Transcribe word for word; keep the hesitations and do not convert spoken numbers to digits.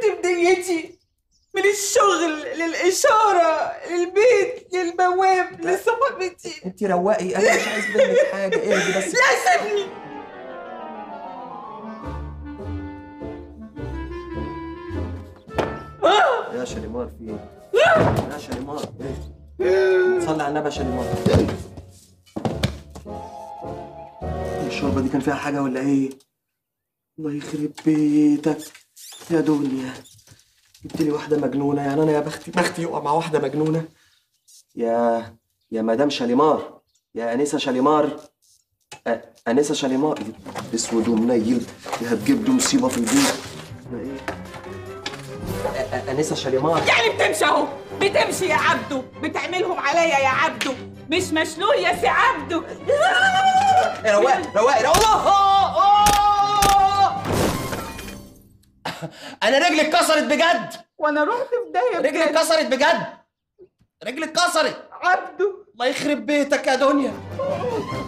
تعبت بدنيتي، من الشغل للإشارة للبيت للبواب لصاحبتي. انت روقي، انا مش عايز منك حاجه، اهدي بس. لا سيبني. يا شاليمار في ايه؟ يا شاليمار ايه؟ صلي على النبي يا شاليمار. الشوربه دي كان فيها حاجه ولا ايه؟ الله يخرب بيتك يا دنيا، جبت لي واحده مجنونه. يعني انا يا بختي بختي يقع مع واحده مجنونه. يا يا مدام شاليمار، يا انسه شاليمار، أ... انسه شاليمار. اسود ومنيل، دي هتجيب له مصيبه في البيت. ايه؟ انسه شاليمار. يعني بتمشي اهو، بتمشي يا عبدو، بتعملهم عليا يا عبدو، مش مشلول يا سي عبدو. رواقي رواقي رواقي. انا رجلي اتكسرت بجد. وانا رحت في داهيه بجد. رجلي اتكسرت بجد، رجلي اتكسرت. عبدو الله يخرب بيتك يا دنيا.